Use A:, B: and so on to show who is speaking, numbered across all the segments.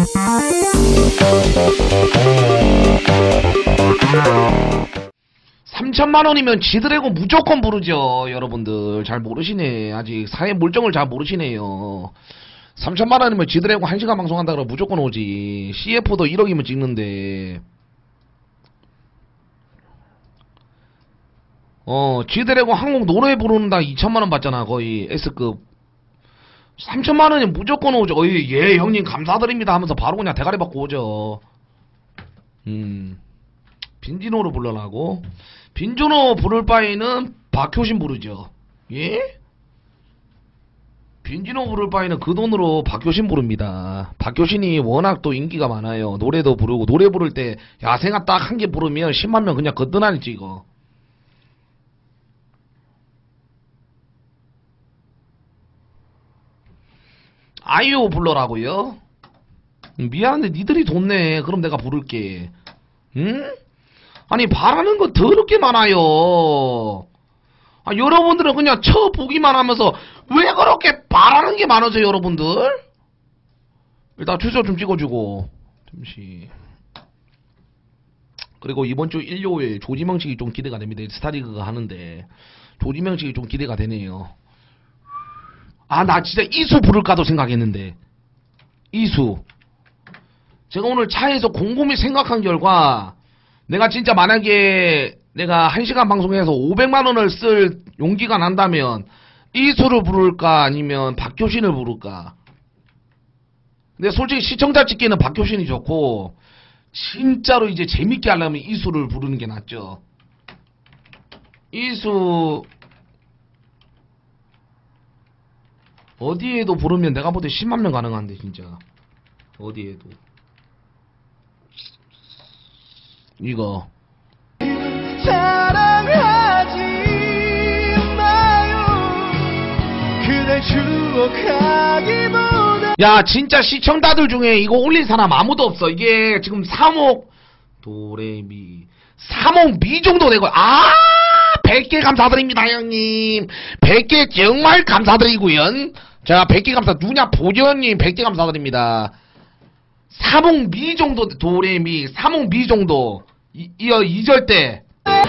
A: $3000,000원이면 지드래곤 무조건 부르죠. 여러분들 잘 모르시네. 아직 사회 물정을 잘 모르시네요. 3000,000원이면 지드래곤 1시간 방송한다 그러면 무조건 오지. CF도 1억이면 찍는데. 지드래곤 한국 노래 부르는 당 2000만원 받잖아. 거의 S급. 3000만원이면 무조건 오죠. 예 형님 감사드립니다 하면서 바로 그냥 대가리 받고 오죠. 빈지노로 불러라고? 빈지노 부를 바에는 박효신 부르죠. 예? 빈지노 부를 바에는 그 돈으로 박효신 부릅니다. 박효신이 워낙 또 인기가 많아요. 노래도 부르고, 노래 부를 때 야생아 딱 한 개 부르면 10만명 그냥 거뜬하니 찍어. 아이유 불러라고요? 미안한데 니들이 돈 내. 그럼 내가 부를게. 응? 아니 바라는 거 더럽게 많아요. 여러분들은 그냥 쳐보기만 하면서 왜 그렇게 바라는 게 많으세요 여러분들? 일단 추석 좀 찍어주고. 잠시. 그리고 이번주 일요일 조지명식이 좀 기대가 됩니다. 스타리그가 하는데 조지명식이 좀 기대가 되네요. 나 진짜 이수 부를까도 생각했는데. 이수. 제가 오늘 차에서 곰곰이 생각한 결과 내가 진짜 만약에 내가 1시간 방송에서 500만원을 쓸 용기가 난다면 이수를 부를까 아니면 박효신을 부를까. 근데 솔직히 시청자 찍기에는 박효신이 좋고 진짜로 이제 재밌게 하려면 이수를 부르는 게 낫죠. 이수 어디에도 부르면 내가 볼 때 10만명 가능한데 진짜. 어디에도. 이거
B: 사랑하지 마요. 그댈 추억하기보다.
A: 야 진짜 시청자들 중에 이거 올린 사람 아무도 없어. 이게 지금 3억 도레미 3억 미 정도 되고 100개 감사드립니다 형님. 100개 정말 감사드리고요. 자 100개 감사. 누냐 보전님 100개 감사드립니다. 3억 미 정도 도레미 3억 미 정도. 2절대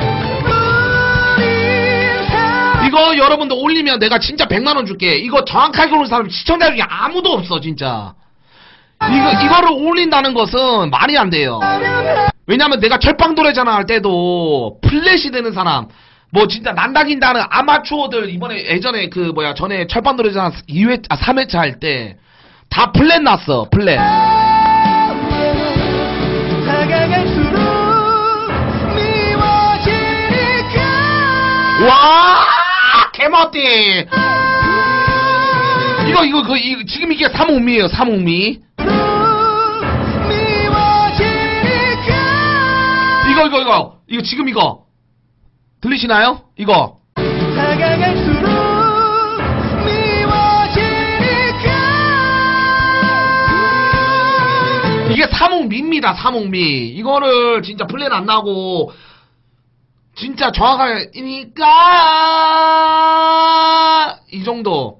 A: 이거 여러분들 올리면 내가 진짜 100만원 줄게. 이거 정확하게 오는 사람 시청자 중에 아무도 없어 진짜. 이거를 올린다는 것은 말이 안 돼요. 왜냐면 내가 철빵도래잖아 할 때도 플랫이 되는 사람 뭐 진짜 난다긴다는 아마추어들 이번에 예전에 그 뭐야 전에 철빵도래잖아 2회 3회차 할 때 다 플랫 났어. 플랫. 와 개멋띠. 이거 지금 이게 3옥미에요 3옥미. 이거 지금 이거 들리시나요? 이거 이게 3옥미입니다 3옥미. 이거를 진짜 플랜 안 나고 진짜 정확하니까 이 정도.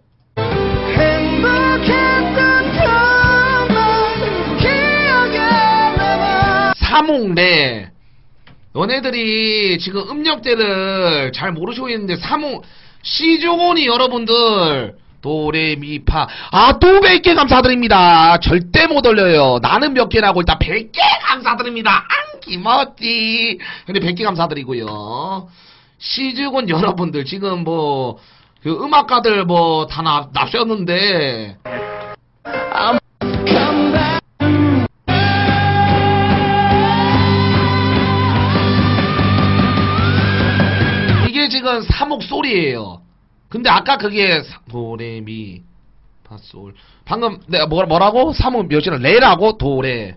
A: 삼옥래. 너네들이 지금 음역대를 잘 모르시고 있는데 삼옥 시주곤이 여러분들 도레미파 또 100개 감사드립니다. 절대 못 올려요. 나는 몇 개라고 일단 100개 감사드립니다. 기멋지. 근데 100개 감사드리고요. 시즈곤 여러분들 지금 뭐 그 음악가들 뭐 다 납셨는데 이게 지금 3옥 소리예요. 근데 아까 그게 도레미 파솔 방금 내가 뭐라고? 3옥 몇이라 레라고? 도레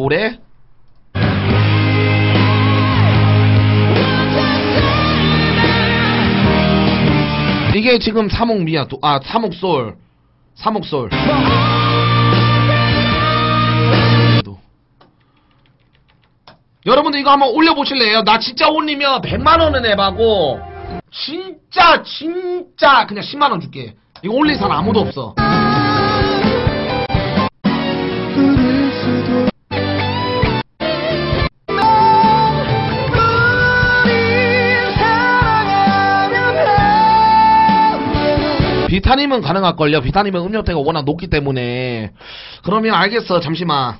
A: 이게 지금 3옥 미야. 3옥 솔. 3옥 솔. 여러분들 이거 한번 올려보실래요? 나 진짜 올리면 100만원은 해봐고 진짜 그냥 10만원 줄게. 이거 올린 사람 아무도 없어. 비타님은 가능할걸요. 비타님은 음료대가 워낙 높기 때문에. 그러면 알겠어. 잠시만.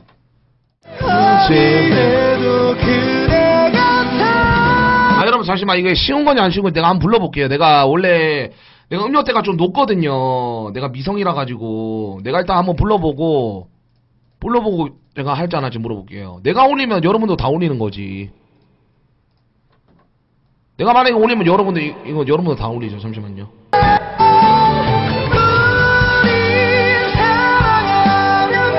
B: 언제도 그대 같아.
A: 아 여러분 잠시만, 이게 쉬운 거냐 안 쉬운 거냐 내가 한번 불러볼게요. 내가 원래 내가 음료대가 좀 높거든요. 내가 미성이라 가지고 내가 일단 한번 불러보고 내가 할지 안 할지 물어볼게요. 내가 올리면 여러분도 다 올리는 거지. 내가 만약에 올리면 여러분도 이거 여러분도 다 올리죠. 잠시만요.
B: 우리 사랑하면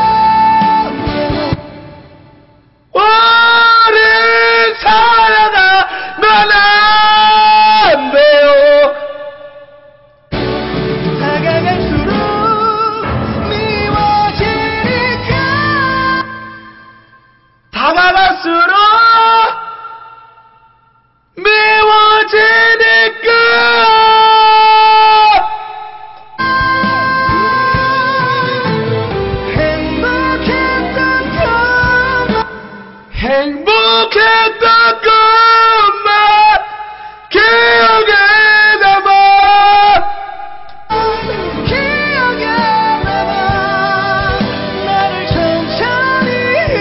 B: 오래 살아가면 안 돼요. 다가갈수록 미워지니까. 다가갈수록 미워지니까. 행복했던 것만 기억에 남아. 기억에 남아. 나를 천천히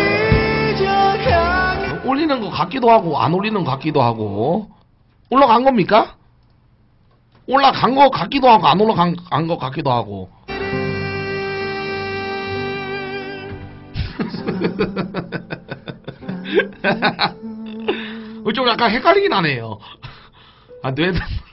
B: 잊어가게.
A: 올리는 거 같기도 하고 안 올리는 거 같기도 하고. 올라간 겁니까? 올라간 거 같기도 하고 안 올라간 거 같기도 하고. 좀 약간 헷갈리긴 하네요. 아, 뇌.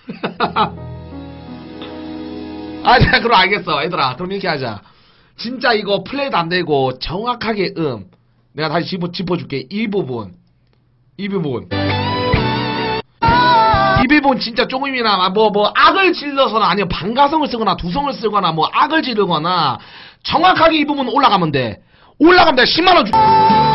A: 아, 자, 그럼 알겠어. 얘들아, 그럼 이렇게 하자. 진짜 이거 플레이도 안 되고 정확하게 내가 다시 짚어줄게. 이 부분 진짜 조금이나 뭐 악을 질러서나 아니면 반가성을 쓰거나 두성을 쓰거나 뭐 악을 지르거나 정확하게 이 부분 올라가면 돼. 올라가면 내가 10만원 줄게.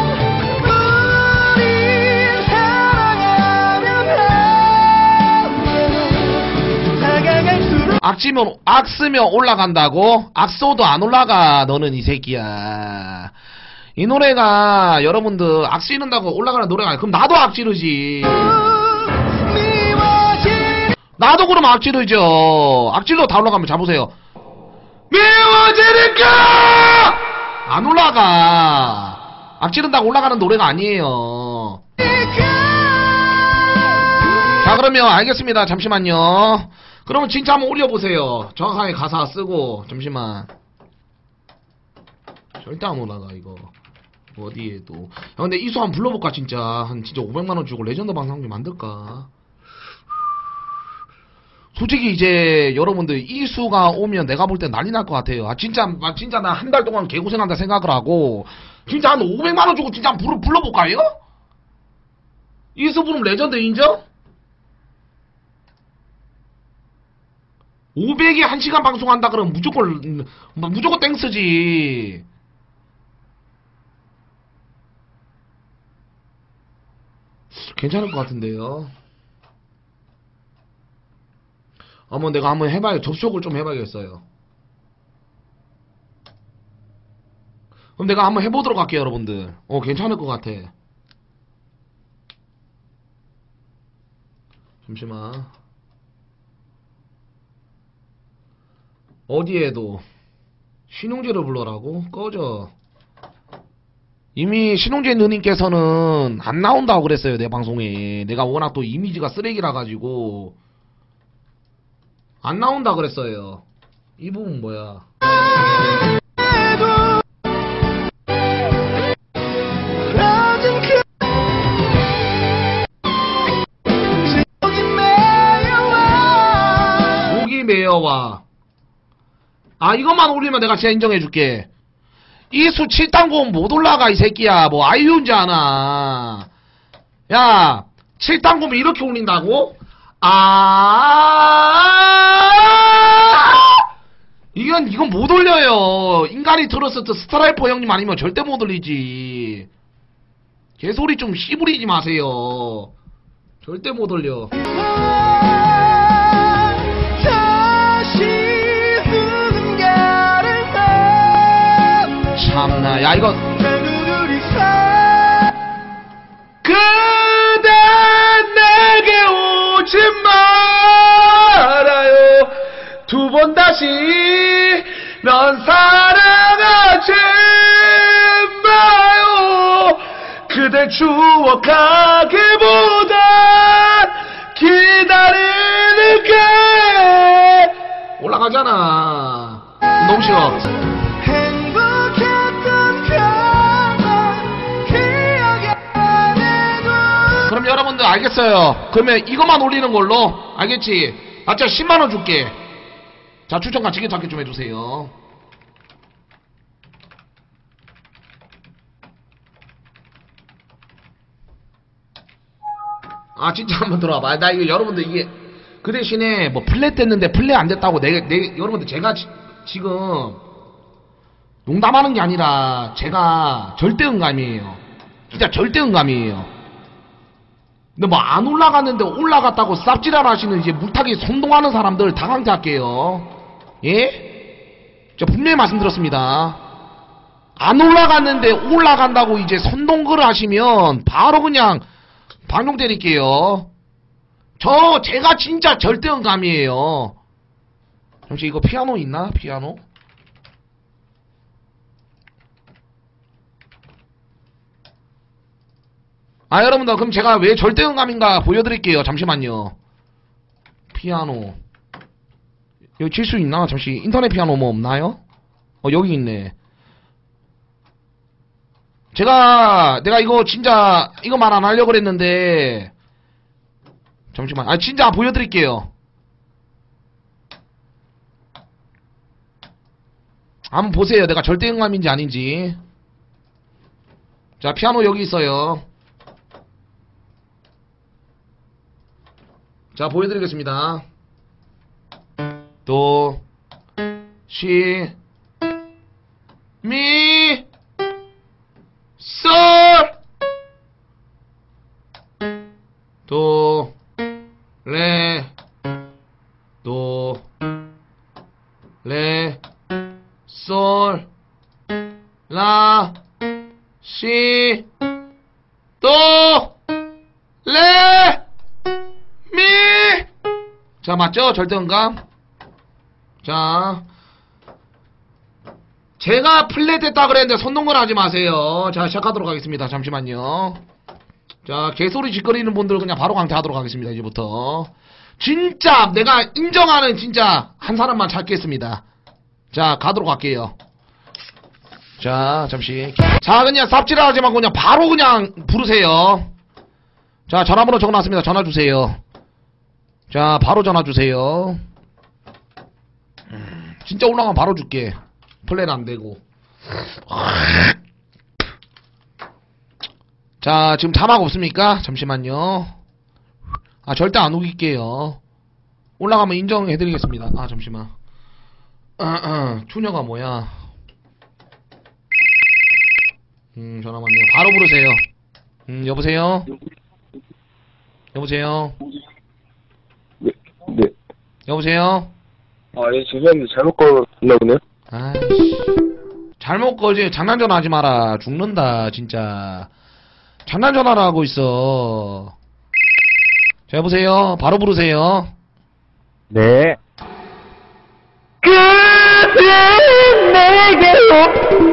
A: 악 쓰면 올라간다고? 악 써도 안 올라가. 너는 이 새끼야. 이 노래가 여러분들 악 지른다고 올라가는 노래가 아니야. 그럼 나도 악 지르지. 나도 그럼 악 지르죠. 악 질러 다 올라가면 잡으세요. 미워지니까 안 올라가. 악 지른다고 올라가는 노래가 아니에요. 자, 그러면 알겠습니다. 잠시만요. 그러면 진짜 한번 올려보세요. 정확하게 가사 쓰고. 잠시만. 절대 안 올라가 이거. 어디에도. 야, 근데 이수 한번 불러볼까 진짜. 한 진짜 500만원 주고 레전드 방송기 만들까. 솔직히 이제 여러분들 이수가 오면 내가 볼 때 난리 날 것 같아요. 진짜 나 한 달 동안 개고생한다 생각을 하고 진짜 한 500만원 주고 진짜 한번 불러볼까요? 이수 부르면 레전드 인정? 500에 1시간 방송한다 그러면 무조건 땡스지. 괜찮을 것 같은데요. 내가 한번 해봐요. 접속을 좀 해봐야겠어요. 그럼 내가 한번 해보도록 할게요, 여러분들. 괜찮을 것 같아. 잠시만. 어디에도 신용재를 불러라고? 꺼져. 이미 신용재 누님께서는 안 나온다고 그랬어요, 내 방송에. 내가 워낙 또 이미지가 쓰레기라 가지고 안 나온다 그랬어요. 이 부분 뭐야? 목이 메어와. 아, 이것만 올리면 내가 진짜 인정해줄게. 이수 7단공 못 올라가 이 새끼야. 뭐 아이유인지 아나. 야, 7단공을 이렇게 올린다고? 이건 못 올려요. 인간이 들었을 스트라이퍼 형님 아니면 절대 못 올리지. 개소리 좀 씨부리지 마세요. 절대 못 올려. 참나. 야, 이거 그대 내게 오지 말아요.
B: 두 번 다시 넌 사랑하지 마요. 그댈 추억하기보다 기다리는 게
A: 올라가잖아. 너무 싫어.
B: 행복했던 그날 기억이 안에도.
A: 그럼 여러분들 알겠어요. 그러면 이것만 올리는 걸로. 알겠지? 나 진짜 10만원 줄게. 자, 추천과 지게찾기 좀 해주세요. 아, 진짜 한번 들어와봐. 나 이거 여러분들 이게 그 대신에 뭐 플랫 됐는데 플랫 안 됐다고 여러분들 제가 지금 농담하는 게 아니라 제가 절대 응감이에요. 진짜 절대 응감이에요. 근데 뭐 안 올라갔는데 올라갔다고 쌉지랄 하시는 이제 물타기 선동하는 사람들 다 강퇴할게요. 예? 제가 분명히 말씀드렸습니다. 안 올라갔는데 올라간다고 이제 선동글 하시면 바로 그냥 방송 때릴게요. 제가 진짜 절대 응감이에요. 잠시 이거 피아노 있나? 피아노? 아, 여러분들, 그럼 제가 왜 절대 응감인가 보여드릴게요. 잠시만요. 피아노. 여기 칠 수 있나? 잠시, 인터넷 피아노 뭐 없나요? 여기 있네. 내가 이거 진짜, 이거 말 안 하려고 그랬는데, 잠시만. 아, 진짜 보여드릴게요. 한번 보세요. 내가 절대 응감인지 아닌지. 자, 피아노 여기 있어요. 자, 보여드리겠습니다. 도, 시, 미, 솔, 도, 레, 도, 레, 솔, 라, 시, 도, 레, 미. 자, 맞죠? 절대음감. 자, 제가 플랫 했다 그랬는데 선동걸 하지 마세요. 자, 시작하도록 하겠습니다. 잠시만요. 자, 개소리 짓거리는 분들 그냥 바로 강퇴하도록 하겠습니다. 이제부터 진짜 내가 인정하는 진짜 한 사람만 찾겠습니다. 자, 가도록 할게요. 자, 잠시. 자, 그냥 삽질하지 말고 그냥 바로 그냥 부르세요. 자, 전화번호 적어놨습니다. 전화 주세요. 자, 바로 전화 주세요. 진짜 올라가면 바로 줄게. 플랜 안 되고. 자, 지금 자막 없습니까? 잠시만요. 아, 절대 안 우길게요. 올라가면 인정해드리겠습니다. 아, 잠시만. 추녀가 뭐야? 전화 왔네요. 바로 부르세요. 여보세요? 여보세요?
C: 네.
A: 여보세요?
C: 아, 예, 죄송합니다. 잘못 걸었나 보네요.
A: 아이씨. 잘못 거지. 장난 전화 하지 마라. 죽는다, 진짜. 장난 전화를 하고 있어. 자, 여보세요? 바로 부르세요.
C: 네.
B: 그대 내게로.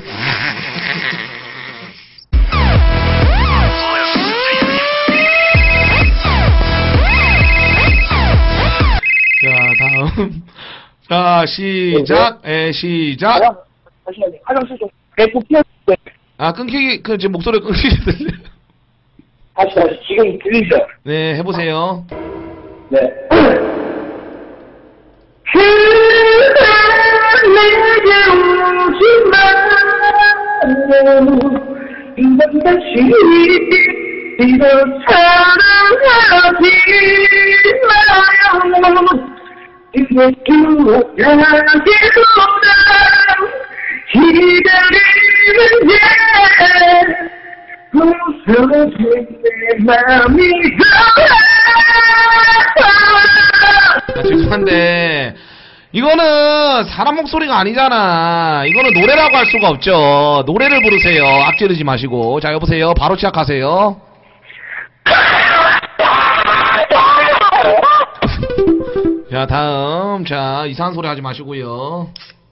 A: 자, 다음. 자, 시작. 시작.
C: 잠시만요. 화장실 좀 계속 피었어요.
A: 아, 지금 목소리 끊기게 들려.
C: 다시, 지금 들리죠?
A: 네, 해보세요.
C: 네.
B: 그대 내게 오지 마요. 이번 다시 이런 사랑하지 마요. 이제 기억나기보다 기다리는 게 무서워진 내 맘이
A: 아, 죄송한데 이거는 사람 목소리가 아니잖아. 이거는 노래라고 할 수가 없죠. 노래를 부르세요. 악지르지 마시고. 자, 여보세요. 바로 시작하세요. 자, 다음. 자, 이상한 소리 하지 마시고요.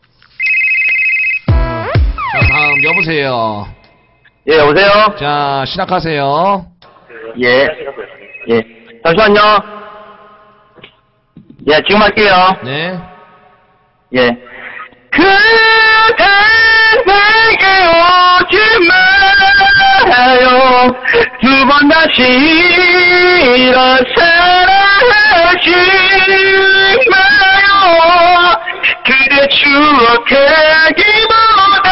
A: 자, 다음. 여보세요.
C: 예, 여보세요?
A: 자, 시작하세요.
C: 예. 예. 잠시만요. 예, 지금 할게요.
A: 네.
C: 예. 그대 내게 오지 마요. 두 번 다시 이런 사랑하지 마요. 그대 추억하기보다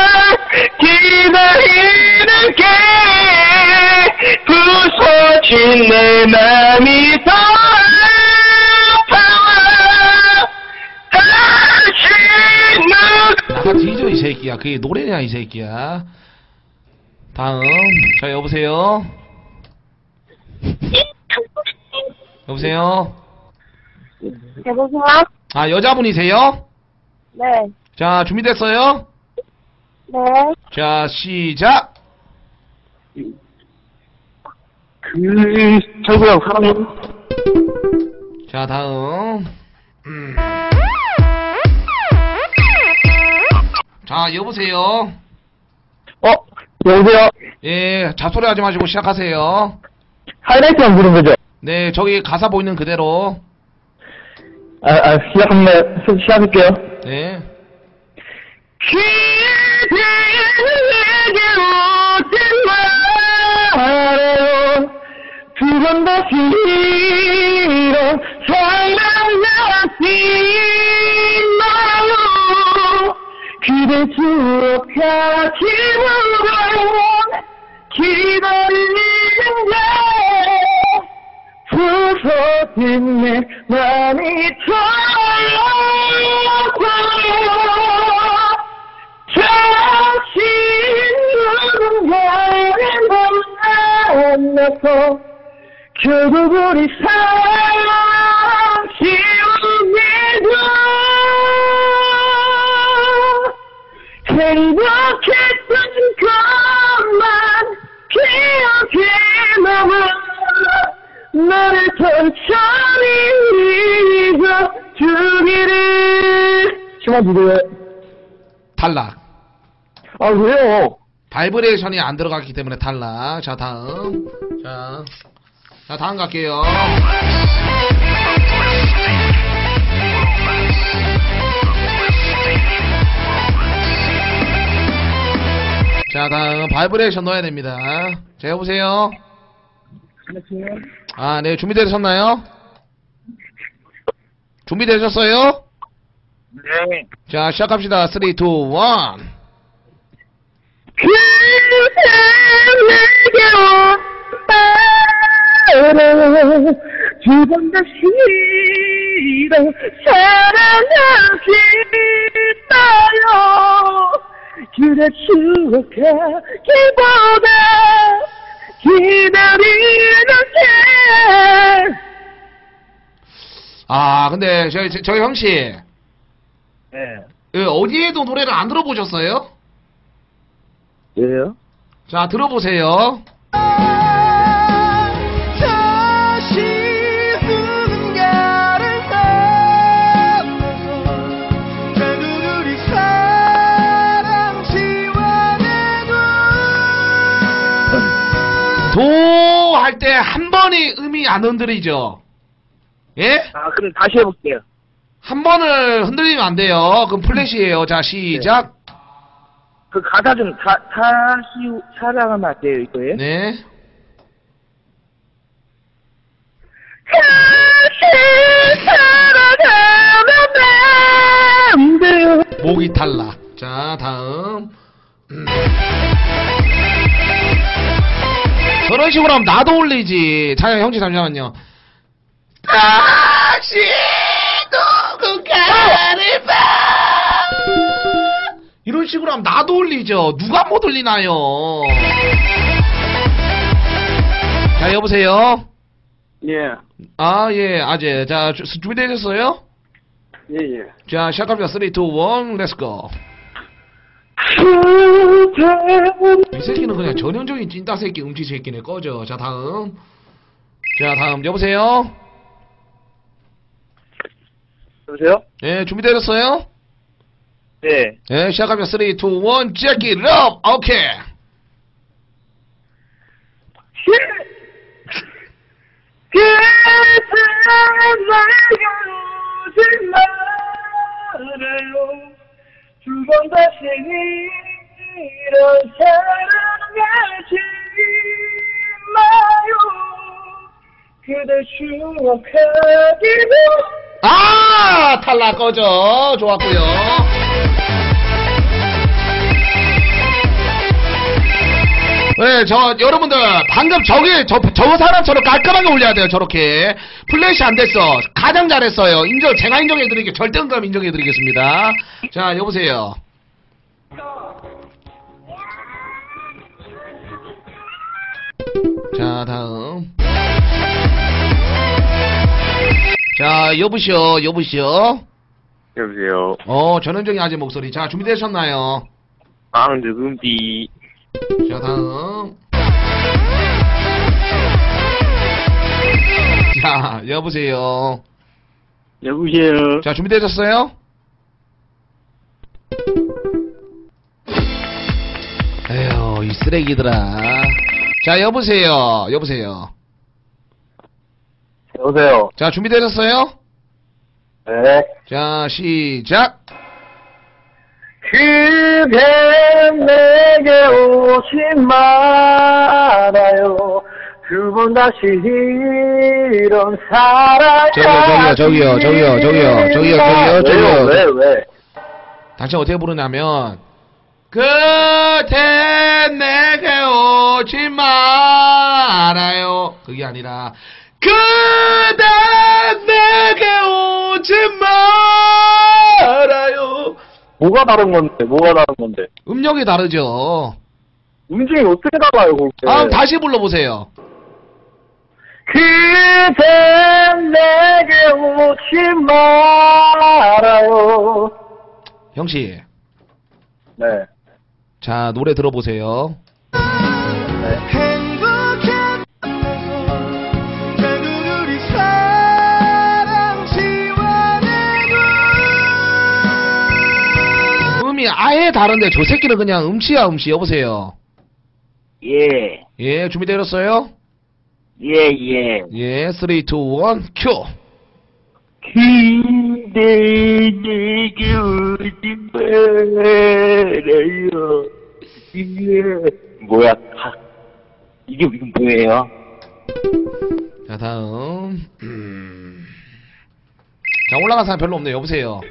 C: 기다리는 게 부서진 내 맘이 더
A: 나가 뒤져 이 새끼야. 그게 노래냐 이 새끼야. 다음. 자, 여보세요. 여보세요.
D: 여보세요?
A: 아, 여자분이세요?
D: 네.
A: 자, 준비됐어요?
D: 네.
A: 자, 시작.
C: 철구형 사랑해.
A: 자, 다음. 자, 여보세요.
C: 여보세요?
A: 예, 잡소리 하지 마시고 시작하세요.
C: 하이라이트만 부른 거죠?
A: 네, 저기 가사 보이는 그대로.
C: 시작할게요.
A: 네.
C: 그대에게 오지 말아요. 두 번 다시 이런 사랑하지 마요. 그대 추억하기보다 기다리는 게 부서진 내 맘이 다시 누군가를 만나서 결국 우리 사랑 지우기도 행복했던 것만 기억에 남아 나를 천천히 잊어주기를. 심한 주세요.
A: 탈락.
C: 아, 왜요?
A: 바이브레이션이 안 들어갔기 때문에 탈락. 자, 다음. 자, 다음 갈게요. 자, 다음 바이브레이션 넣어야 됩니다. 자, 여보세요. 아, 네, 준비되셨나요? 준비되셨어요?
C: 네.
A: 자, 시작합시다. 3, 2, 1.
C: 그대 내게 오빠를 두 번 다시 이런 사랑하지 마요. 그대 추억하기보다 기다리는 게.
A: 아, 근데 저희 형씨,
C: 네.
A: 어디에도 노래를 안 들어보셨어요?
C: 왜요?
A: 자, 들어보세요.
E: 다시 누군가를 만나서 결국 우리 사랑 지워내도
A: 도 할 때 한 번이 음이 안 흔들리죠? 예?
C: 아, 그럼 다시 해볼게요.
A: 한 번을 흔들리면 안 돼요. 그럼 플랫이에요. 자, 시작.
C: 그 가사 좀 다시 사랑하면 안 돼요, 이거예요?
A: 네.
C: 다시 사랑하면 안 돼요.
A: 목이 탈락. 자, 다음. 저런 식으로 하면 나도 올리지. 자, 형씨 잠시만요. 다시 누군가를 봐. 이런 식으로 하면 나도 올리죠. 누가 못 올리나요? 자, 여보세요.
C: 예,
A: 아, 예, 아재. 자, 준비되셨어요?
C: 예, 예.
A: 자, 시작합니다. 3, 2, 1, 렛츠고. 이 새끼는 그냥 전형적인 찐따 새끼, 음치 새끼네. 꺼져. 자, 다음. 자, 다음. 여보세요?
C: 여보세요?
A: 예, 준비되셨어요?
C: 네.
A: 예, 시작하면 3, 2, 1, check it up! 오케이.
B: 그대 내게 오지 말아요. 두 번 다시 이런 사랑하지 마요. 그대 추억하기로.
A: 아! 탈락 꺼져. 좋았고요. 네, 여러분들, 방금 저 사람처럼 깔끔하게 올려야 돼요, 저렇게. 플래시 안 됐어. 가장 잘했어요. 제가 인정해드릴게요. 절대음감 인정해드리겠습니다. 자, 여보세요. 자, 다음. 자, 여보시오.
C: 여보세요?
A: 전현정이 아재 목소리. 자, 준비되셨나요?
C: 누군디?
A: 자, 다음. 자, 여보세요.
C: 여보세요?
A: 자, 준비되셨어요? 에휴, 이 쓰레기들아. 자, 여보세요.
C: 여보세요?
A: 자, 준비되셨어요?
C: 네.
A: 자, 시작.
B: 그대 내게 오지 말아요. 두 번 다시 이런 사랑.
A: 저기요.
C: 왜?
A: 다시 어떻게 부르냐면, 그대 내게 오지 말아요. 그게 아니라, 그대 내게 오지 말아요.
C: 뭐가 다른 건데?
A: 음역이 다르죠.
C: 음중이 어떻게 달라요, 그렇게?
A: 다시 불러보세요.
B: 그대 내게 오지 말아요.
A: 형씨,
C: 네.
A: 자, 노래 들어보세요.
E: 행복했던 결국 우리 사랑 지워내고
A: 음이 아예 다른데 저 새끼는 그냥 음치야 음치. 여보세요.
C: 예.
A: 예, 준비되셨어요?
C: 예.
A: 예, 3, 2, 1, 큐.
C: 그대 내게 오지 말아요. 뭐야? 이게 뭐예요?
A: 자, 다음. 자, 올라간 사람 별로 없네요. 여보세요.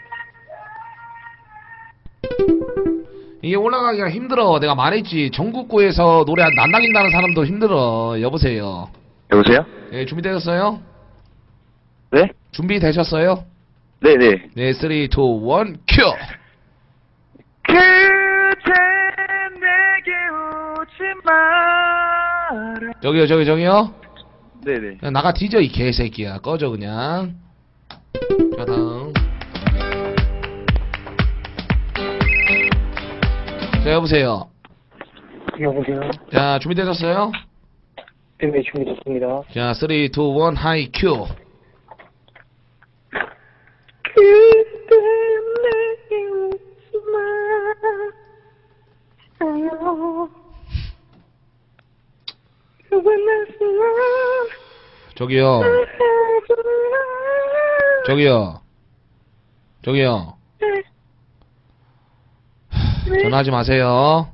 A: 이게 올라가기가 힘들어. 내가 말했지. 전국구에서 노래 안 나긴다는 사람도 힘들어. 여보세요.
C: 여보세요?
A: 예, 준비되셨어요?
C: 네?
A: 준비되셨어요?
C: 네네.
A: 네, 3, 2, 1, 큐.
B: 그대 내게 오지 말아요.
A: 저기요.
C: 네네.
A: 그냥 나가 뒤져, 이 개새끼야. 꺼져, 그냥. 자, 다음. 자, 여보세요.
B: 여보세요.
A: 자, 준비되셨어요?
B: 네, 준비됐습니다.
A: 자, 3, 2, 1, 하이, 큐.
B: 그대 내게 오지 말아요.
A: 저기요. 전화하지 마세요.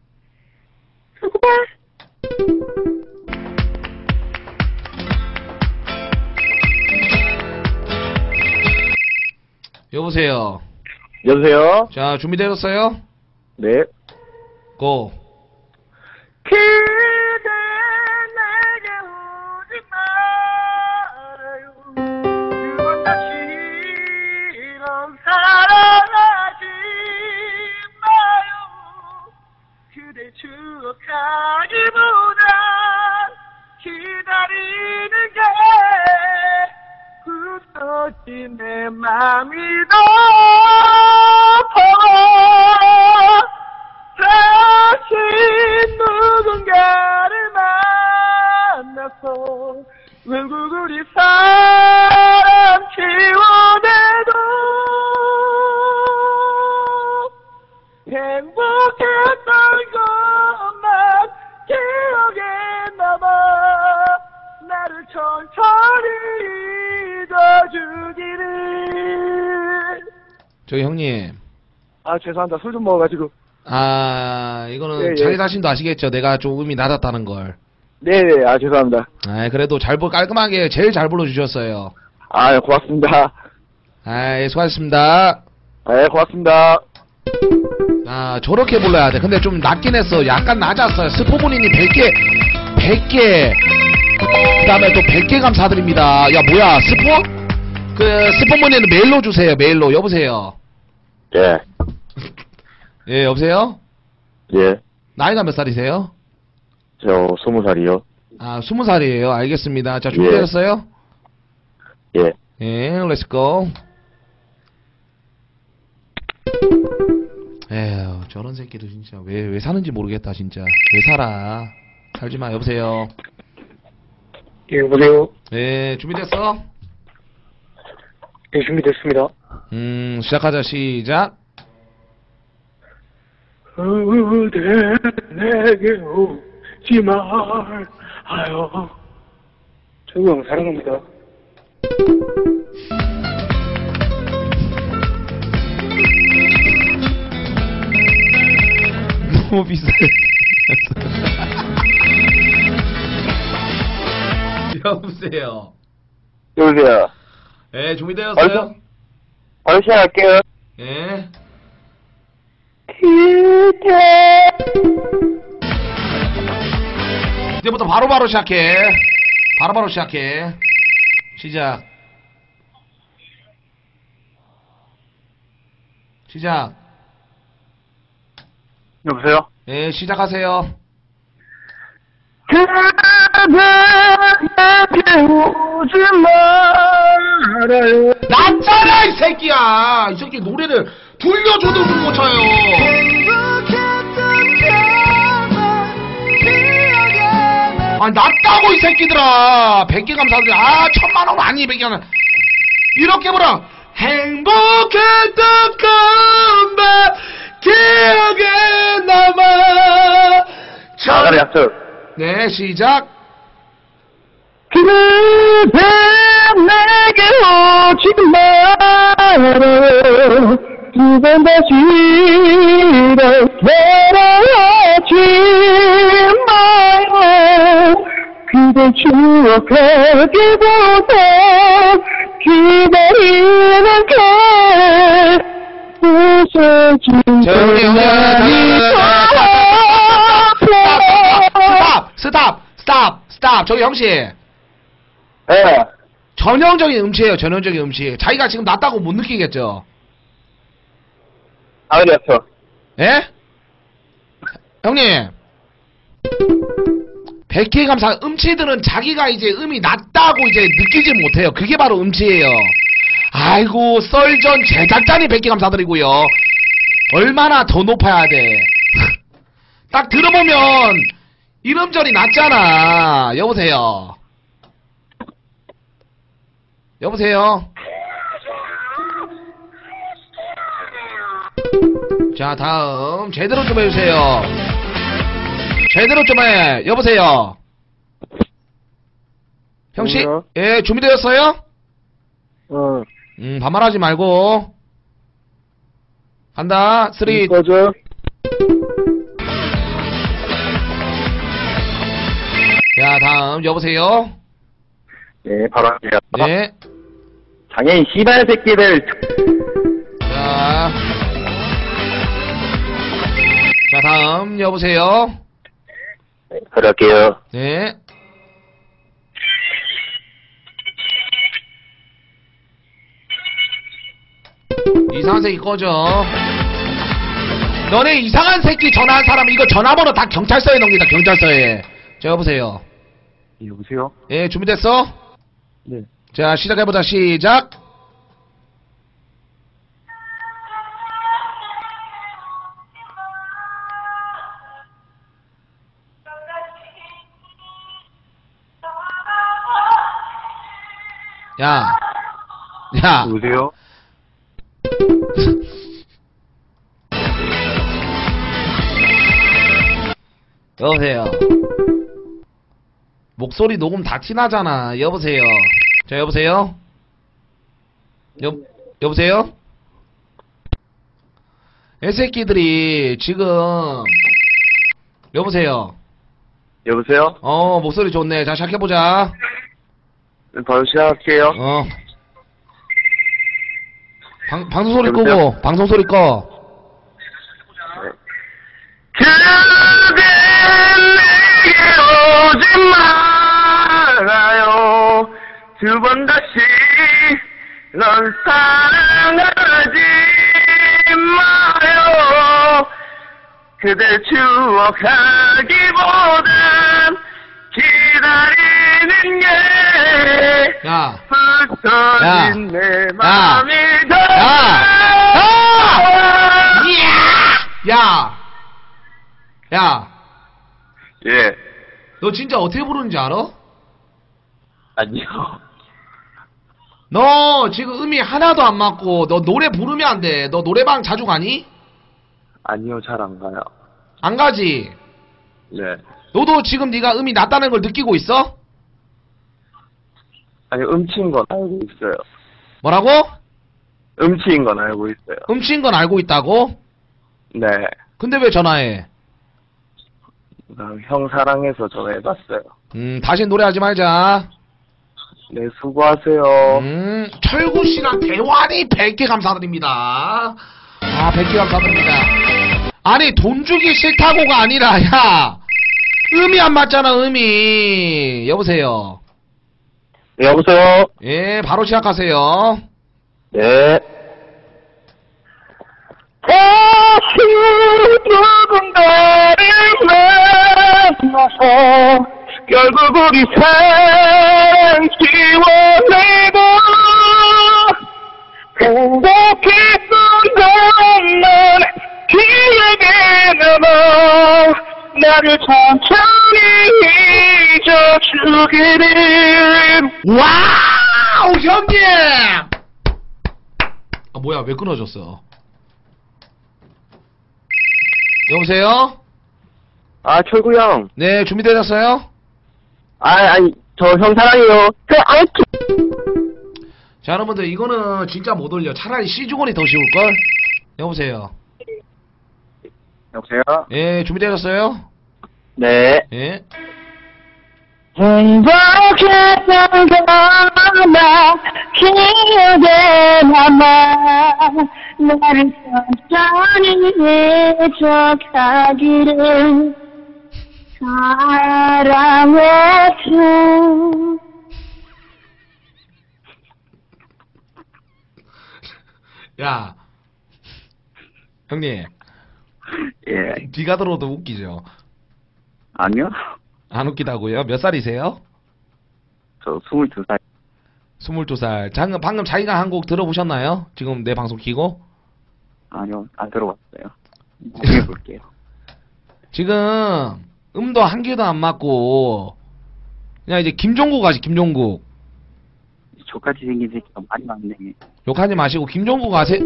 A: 여보세요.
C: 여보세요?
A: 자, 준비되셨어요?
C: 네.
A: 고.
B: 그대 내게 오지 말아요. 두 번 다시 이런 사랑하지 마요. 그대 추억하기보다 기다리는 게 굳어진 내 맘이 더 다시 누군가를 만나서 결국 우리 사랑 지워내도 것만 기억에 남아 나를 천천히 잊어주기를.
A: 저기 형님.
B: 아 죄송합니다. 술 좀 먹어가지고.
A: 아, 이거는
B: 예,
A: 자기
B: 예.
A: 자신도 아시겠죠? 내가 좀 음이 낮았다는 걸.
B: 네네. 아 죄송합니다.
A: 아, 그래도 깔끔하게 제일 잘 불러주셨어요.
B: 아 고맙습니다.
A: 아, 예, 수고하셨습니다.
B: 네 고맙습니다.
A: 아, 저렇게 불러야 돼. 근데 좀 낮긴 했어. 약간 낮았어요. 스포본인이 100개. 그 다음에 또 100개 감사드립니다. 야, 뭐야, 스포? 스포본인은 메일로 주세요, 메일로. 여보세요?
C: 예,
A: 예, 여보세요?
C: 예.
A: 나이가 몇 살이세요?
C: 저 20살이요.
A: 아, 20살이에요. 알겠습니다. 자, 준비되셨어요?
C: 예.
A: 예, 렛츠고. 에휴, 저런 새끼도 진짜 왜 사는지 모르겠다, 진짜. 왜 살아? 살지마. 여보세요?
B: 예 여보세요.
A: 예, 준비됐어?
B: 예 준비됐습니다.
A: 시작하자. 시작.
B: 그대 내게 오지 말아요. 저기 형 사랑합니다.
A: 너무 비싸요. 여보세요?
C: 여보세요.
A: 예, 준비되었어요?
C: 바로 시작할게요.
A: 예. 이제부터 바로바로 시작해. 바로바로 시작해. 시작. 시작.
C: 여보세요?
A: 예, 시작하세요.
B: 그대 내게 오지 말아요.
A: 낮잖아, 이 새끼야! 이 새끼 노래를 불려줘도 못 고쳐요. 아니, 낮다고, 이 새끼들아! 100개 감사드려. 아, 1000만원 아니, 100개는. 이렇게 보라. 행복했던 것만 기억에 남아.
C: 나가리 약속.
A: 네, 시작.
B: 그대 내게 오지 말아요. 두 번 다시 돌아오지 마요. 그대 추억하기보다 기다리는 게 웃어진 날이
A: 스탑. 저기 형씨.
C: 예.
A: 전형적인 음치예요. 전형적인 음치. 자기가 지금 낮다고 못 느끼겠죠.
C: 나가리 약속.
A: 예? 형님. 100개 감사. 음치들은 자기가 이제 음이 낮다고 이제 느끼지 못해요. 그게 바로 음치예요. 아이고, 썰전 제작자님 100개 감사드리고요. 얼마나 더 높아야 돼. 딱 들어보면 이음절이 낮잖아. 여보세요? 여보세요? 자, 다음 제대로 좀 해주세요. 제대로 좀 해. 여보세요? 형씨?
B: 여보세요?
A: 예, 준비되었어요? 반말하지 말고. 간다. 3,
B: 꺼져.
A: 자, 다음 여보세요?
C: 네, 바로 할게요.
A: 네.
C: 장애인 씨발 새끼들.
A: 자, 다음 여보세요?
C: 네, 바로 할게요.
A: 네. 이상한 새끼 꺼져. 너네 이상한 새끼 전화한 사람 이거 전화번호 다 경찰서에 넘기다. 경찰서에. 자, 여보세요?
C: 여보세요?
A: 예, 준비됐어?
C: 네.
A: 자, 시작해보자. 시작. 야.
C: 여보세요?
A: 여보세요. 목소리 녹음 다 티나잖아. 여보세요. 자, 여보세요? 여보세요? 애새끼들이 지금 여보세요.
C: 여보세요?
A: 목소리 좋네. 자, 시작해보자.
C: 바로 시작할게요.
A: 방송 소리
C: 여보세요?
A: 끄고, 방송 소리 꺼.
C: 그대 내게 오지 말아요. 두 번 다시 널 사랑하지 마요. 그대 추억하기보단 기다리는 게
A: 야.
C: 흩어진 내 맘이 더
A: 야,
C: 예.
A: 너 진짜 어떻게 부르는지 알아?
C: 아니요.
A: 너 지금 음이 하나도 안 맞고 너 노래 부르면 안 돼. 너 노래방 자주 가니?
C: 아니요, 잘 안 가요.
A: 안 가지?
C: 네.
A: 너도 지금 네가 음이 낮다는 걸 느끼고 있어?
C: 아니, 음치인 건 알고 있어요.
A: 뭐라고?
C: 음치인 건 알고 있어요.
A: 음치인 건 알고 있다고?
C: 네.
A: 근데 왜 전화해?
C: 형 사랑해서 전화해봤어요.
A: 다시 노래하지 말자.
C: 네, 수고하세요.
A: 철구 씨랑 대환이 100개 감사드립니다. 100개 감사드립니다. 아니, 돈 주기 싫다고가 아니라, 야! 음이 안 맞잖아, 음이. 여보세요.
C: 네, 여보세요?
A: 예, 바로 시작하세요.
C: 네.
B: 다시 누군가를 만나서 결국 우리 사랑 지워내고 행복했던 너만 기억에 남아 나를 천천히 잊어주기를.
A: 와우, 형님! 뭐야, 왜 끊어졌어? 여보세요?
C: 아, 철구 형.
A: 네, 준비되셨어요?
C: 아니, 저 형 사랑해요.
A: 자, 여러분들, 이거는 진짜 못 올려. 차라리 시주곤이 더 쉬울걸? 여보세요?
C: 여보세요?
A: 예, 준비되셨어요?
C: 네.
A: 예.
B: 행복했던 것만 기억에 남아 나를 천천히 잊어가기를 사랑했죠.
A: 야, 형님,
C: 예.
A: 비가 들어도 웃기죠?
C: 아니요?
A: 안 웃기다고요? 몇 살이세요?
C: 저 22살.
A: 22살. 방금 자기가 한 곡 들어보셨나요? 지금 내 방송 키고?
C: 아니요, 안 들어봤어요. 해볼게요.
A: 지금 음도 한 개도 안 맞고 그냥 이제 김종국 아시 김종국.
C: 저같이 생긴 새끼가 많이 많네.
A: 욕하지 마시고 김종국 아세?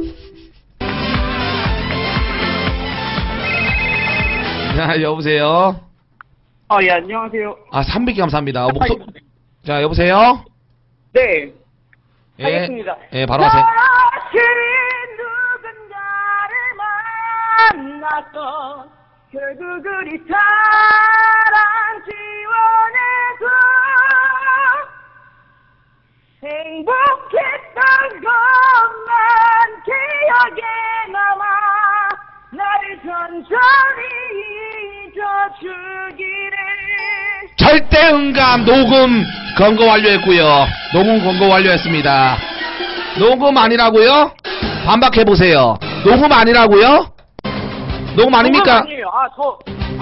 A: 자, 여보세요?
F: 예, 안녕하세요.
A: 300개 감사합니다. 자, 여보세요?
F: 네,
A: 예,
F: 하겠습니다.
A: 예, 바로 하세요.
F: 다시 누군가를 만나서 결국 우리 사랑 지워내서 행복했던 것만 기억에 남아 나를 천천히 잊어주기를.
A: 절대 음감 녹음 검거 완료했고요. 녹음 검거 완료했습니다. 녹음 아니라고요? 반박해보세요. 녹음 아니라고요? 녹음 아닙니까?
F: 아니에요. 저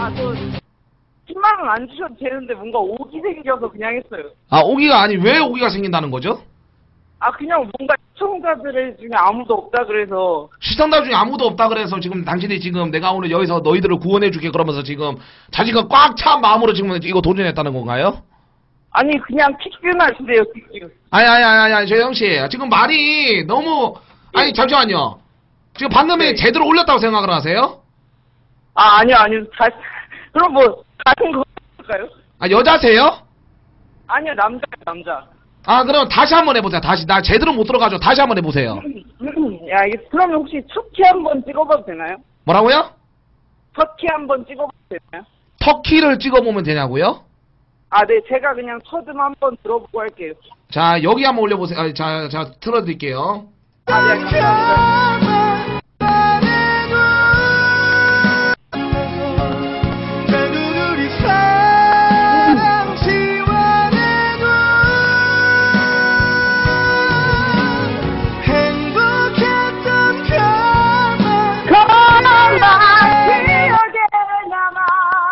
F: 10만원 안 주셔도 되는데 뭔가 오기 생겨서 그냥 했어요.
A: 오기가 아니 왜 오기가 생긴다는 거죠?
F: 그냥 뭔가 시청자들 중에 아무도 없다 그래서.
A: 시청자 중에 아무도 없다 그래서 지금 당신이 지금 내가 오늘 여기서 너희들을 구원해줄게 그러면서 지금 자기가 꽉 찬 마음으로 지금 이거 도전했다는 건가요?
F: 아니, 그냥 킥뷰나 주세요, 킥뷰.
A: 아니, 저 형씨. 지금 말이 너무, 아니, 잠시만요. 지금 방금에
F: 네.
A: 제대로 올렸다고 생각을 하세요?
F: 아니요. 그럼 뭐 다른 거 할까요?
A: 아, 여자세요?
F: 아니요, 남자.
A: 아, 그럼 다시 한번 해보세요. 다시. 나 제대로 못 들어가죠. 다시 한번 해보세요.
F: 야, 그러면 혹시 터키 한번 찍어봐도 되나요?
A: 뭐라고요?
F: 터키 한번 찍어봐도 되나요?
A: 터키를 찍어보면 되냐고요?
F: 아, 네, 제가 그냥 터듬 한번 들어보고 할게요.
A: 자, 여기 한번 올려보세요. 아, 자, 틀어드릴게요.
F: 아, 네, 감사합니다.
E: 결국 우리 사랑 지워내도 행복했던
F: 그만 기억에 남아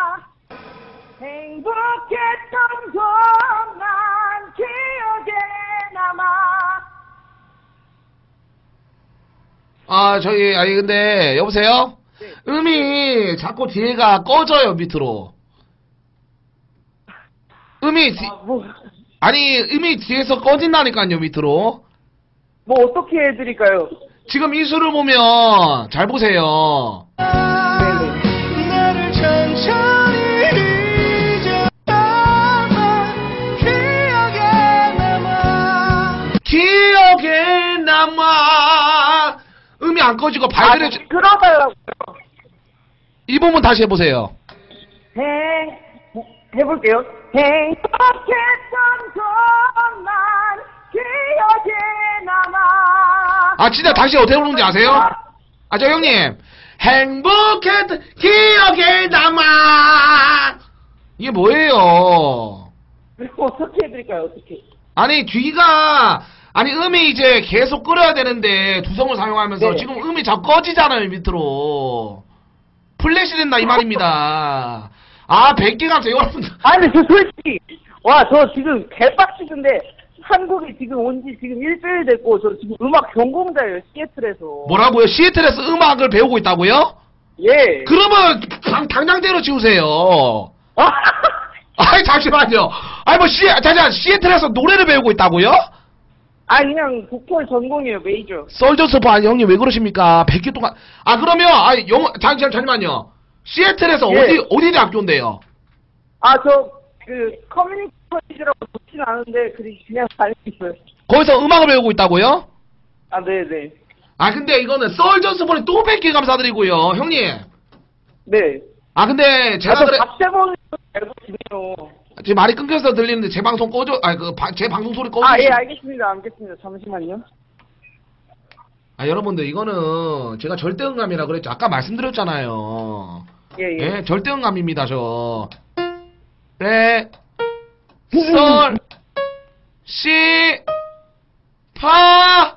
F: 행복했던 것만 기억에 남아.
A: 아, 아니, 근데, 여보세요?
F: 네.
A: 음이 자꾸 뒤에가 꺼져요, 밑으로. 아니, 음이 뒤에서 꺼진다니까요, 밑으로.
F: 뭐 어떻게 해드릴까요?
A: 지금 이 수를 보면, 잘 보세요.
E: 나를 천천히 잊어가마
A: 기억에 남아. 음이 안 꺼지고 발그레,
F: 끌어달라고요.
A: 이 부분 다시 해보세요.
F: 해볼게요. 행복했던 것만 기억에 남아.
A: 아, 진짜 다시 어떻게 부르는지 아세요? 아, 저 형님. 행복했던 기억에 남아. 이게 뭐예요?
F: 어떻게 해드릴까요? 어떻게?
A: 아니, 뒤가, 아니, 음이 이제 계속 끌어야 되는데, 두성을 사용하면서,
F: 네.
A: 지금 음이 자꾸 꺼지잖아요, 밑으로. 플래시 된다, 이 말입니다. 아, 100개 감사, 여러분들.
F: 아니, 저 솔직히, 저 지금 개빡치는데, 한국에 지금 온 지 지금 일주일 됐고, 저 지금 음악 전공자예요, 시애틀에서.
A: 뭐라고요? 시애틀에서 음악을 배우고 있다고요?
F: 예.
A: 그러면, 당장 때려치우세요. 아이, 잠시만요. 아니, 뭐, 시애틀에서 노래를 배우고 있다고요?
F: 아, 그냥 보컬 전공이에요, 메이저.
A: 솔저스파 아니 형님 왜 그러십니까? 100개 동안 그러면 잠시만요. 시애틀에서
F: 예.
A: 어디 대학교인데요?
F: 커뮤니티 컬리지라고 좋진 않은데, 그냥 다니고 있어요.
A: 거기서 음악을 배우고 있다고요?
F: 아, 네네.
A: 아, 근데 이거는 솔저스파에 또 100개 감사드리고요, 형님.
F: 네.
A: 아, 근데 제가 그래
F: 박재범이 알고 지내요.
A: 지금 말이 끊겨서 들리는데 제 방송 꺼줘. 제 방송 소리 꺼줘.
F: 아, 예, 알겠습니다. 잠시만요.
A: 아, 여러분들 이거는 제가 절대음감이라 그랬죠. 아까 말씀드렸잖아요.
F: 예.
A: 예, 절대음감입니다, 저. 레, 솔, 시, 파,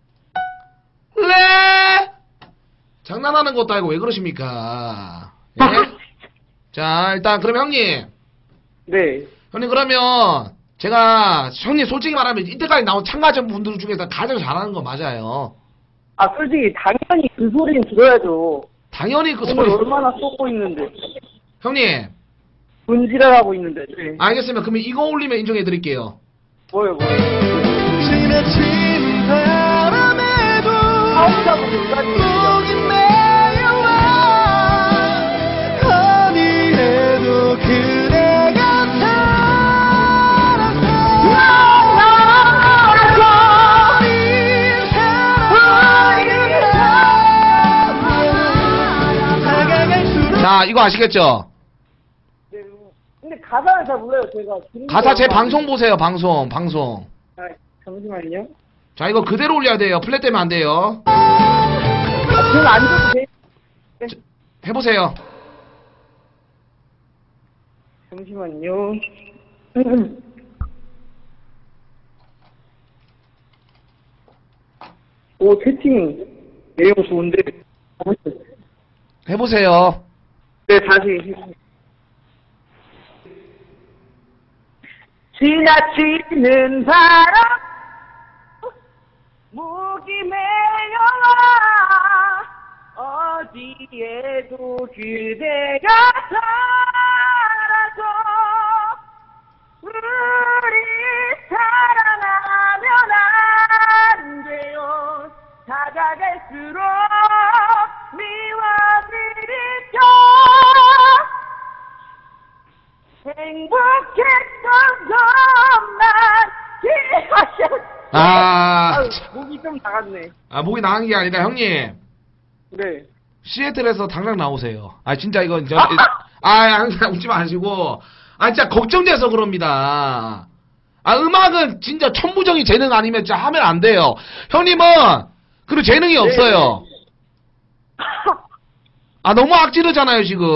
A: 레. 장난하는 것도 아니고 왜 그러십니까? 예? 자, 일단 그럼 형님.
F: 네.
A: 형님 그러면 제가 형님 솔직히 말하면 이때까지 나온 참가자 분들 중에서 가장 잘하는 거 맞아요.
F: 아, 솔직히 당연히 그 소리는 들어야죠.
A: 당연히 그
F: 오늘
A: 소리.
F: 얼마나 쏟고 있는데.
A: 형님.
F: 분지랄하고 있는데. 네.
A: 알겠습니다. 그러면 이거 올리면 인정해 드릴게요.
F: 뭐요?
E: 지나친 바람에도
F: 사업자분 여기까지
E: 목이 메여와 어디에도 그대가
A: 자, 이거 아시겠죠?
F: 네. 근데 가사를 잘 몰라요, 제가.
A: 가사 제 방송 보세요. 방송.
F: 아, 잠시만요.
A: 자, 이거 그대로 올려야 돼요. 플랫 되면 안 돼요.
F: 저는 안 줘도 돼.
A: 해보세요.
F: 잠시만요. 오, 채팅 내용 좋은데.
A: 해보세요.
F: 네, 다시. 지나치는 바람, 목이 메여와, 어디에도 그대가 살아서, 우리 사랑하면 안 돼요. 다가갈수록 미워지리죠. 행복했던 것만 기억하셨. 아유, 목이 좀 나갔네.
A: 목이 나간 게 아니라 형님.
F: 네.
A: 시애틀에서 당장 나오세요. 진짜 이거 항상 웃지 마시고. 진짜 걱정돼서 그럽니다. 음악은 진짜 천부적인 재능 아니면 진짜 하면 안 돼요. 형님은 그리고 재능이 없어요. 너무 악지르잖아요 지금.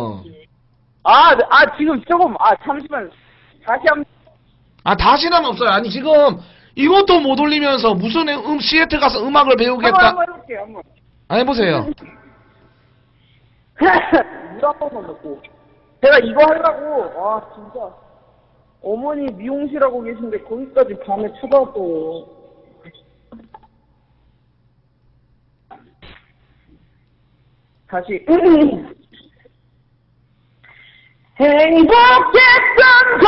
F: 지금 조금 잠시만 다시 한번.
A: 다시는 없어요. 아니 지금 이것도 못 올리면서 무슨 시애틀 가서 음악을 배우겠다.
F: 한번 해볼게요 한번.
A: 해보세요.
F: 물 한 번만 넣고. 제가 이거 하려고 진짜 어머니 미용실하고 계신데 거기까지 밤에 찾아왔어요. 다시.
B: 행복했던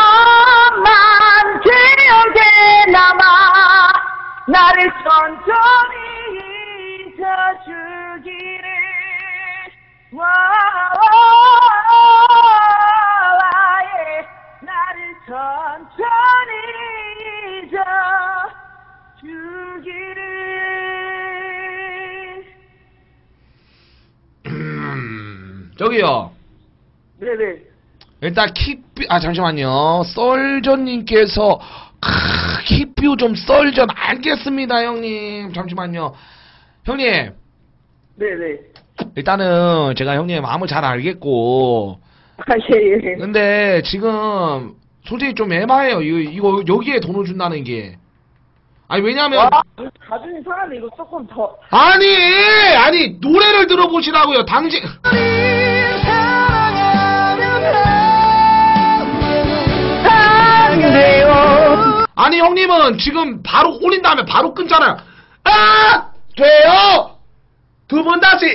B: 것만 기억에 남아 나를 천천히 잊어주기를 나를 천천히 잊어주기를.
A: 저기요.
F: 네네.
A: 일단 잠시만요. 썰전님께서 키뷰 좀 썰전 알겠습니다 형님. 잠시만요. 형님. 네네. 일단은 제가 형님 마음을 잘 알겠고.
F: 예.
A: 근데 지금 솔직히 좀 애매해요. 이거 여기에 돈을 준다는 게. 왜냐면
F: 가슴이 상하네. 이거 조금 더.
A: 아니 노래를 들어보시라고요. 당신. 아니 형님은 지금 바로 올린 다음에 바로 끊잖아요. 돼요. 두 번 다시